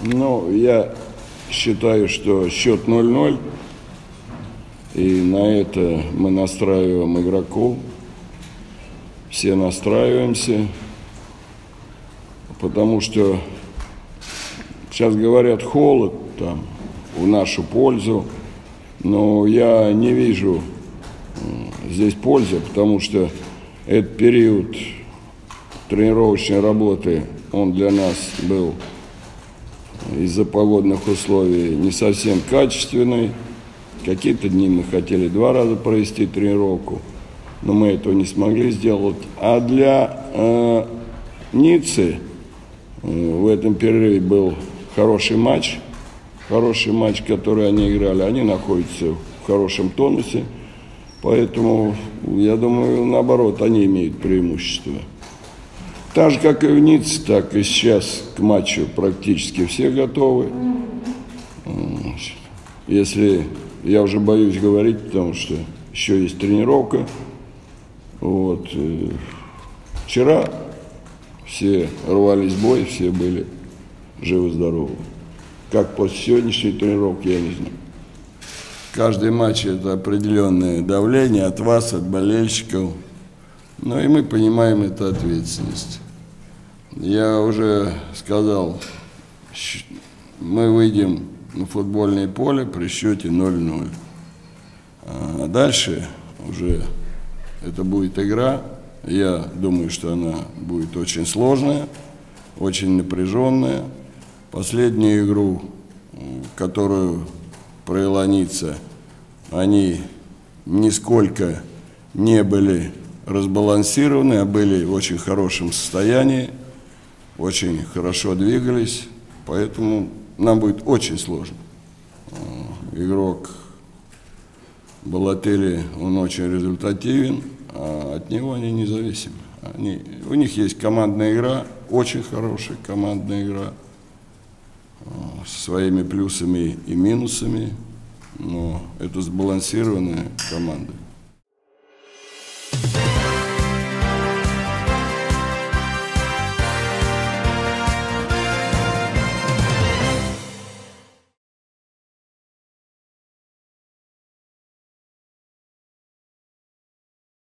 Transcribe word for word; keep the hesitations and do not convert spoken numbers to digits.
Ну, я считаю, что счет ноль-ноль, и на это мы настраиваем игроков, все настраиваемся, потому что сейчас говорят холод там в нашу пользу, но я не вижу здесь пользы, потому что этот период тренировочной работы, он для нас был из-за погодных условий не совсем качественный. Какие-то дни мы хотели два раза провести тренировку, но мы этого не смогли сделать. А для э, Ниццы э, в этом перерыве был хороший матч, хороший матч, который они играли. Они находятся в хорошем тонусе, поэтому, я думаю, наоборот, они имеют преимущество. Так же, как и в Ницце, так и сейчас к матчу практически все готовы. Если я уже боюсь говорить, потому что еще есть тренировка. Вот. Вчера все рвались в бой, все были живы-здоровы. Как после сегодняшней тренировки, я не знаю. Каждый матч – это определенное давление от вас, от болельщиков. Ну и мы понимаем эту ответственность. Я уже сказал, мы выйдем на футбольное поле при счете ноль-ноль. А дальше уже это будет игра. Я думаю, что она будет очень сложная, очень напряженная. Последнюю игру, которую провела Ницца, они нисколько не были разбалансированы, а были в очень хорошем состоянии, очень хорошо двигались, поэтому нам будет очень сложно. Игрок Балотелли, он очень результативен, а от него они независимы. Они, у них есть командная игра, очень хорошая командная игра, со своими плюсами и минусами, но это сбалансированная команда.